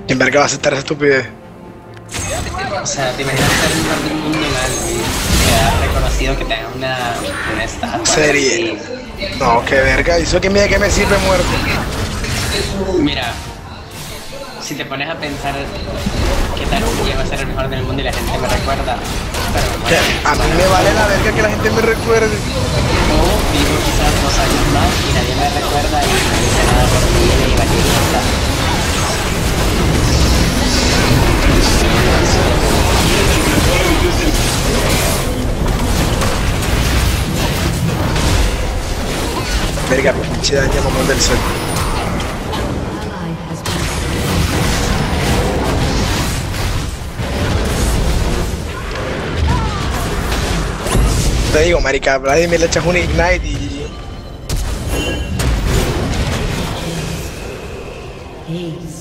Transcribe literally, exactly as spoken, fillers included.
¿Quién verga va a aceptar esa estupidez? O sea, te imaginas ser el mejor del mundo mal y quedar reconocido que tengas una, una estatua. Serie. No, qué verga. ¿Y eso qué mide que me sirve muerto? Mira, si te pones a pensar qué tal si llego a ser el mejor del mundo y la gente me recuerda, pero me Que muero. a mí me vale la verga que la gente me recuerde. O vivo quizás dos años más y nadie me recuerda y no hice nada por mí y vale mierda. Verga, pinche daño como del sol. Te digo, marica, Vladimir le echas un ignite y... Ace.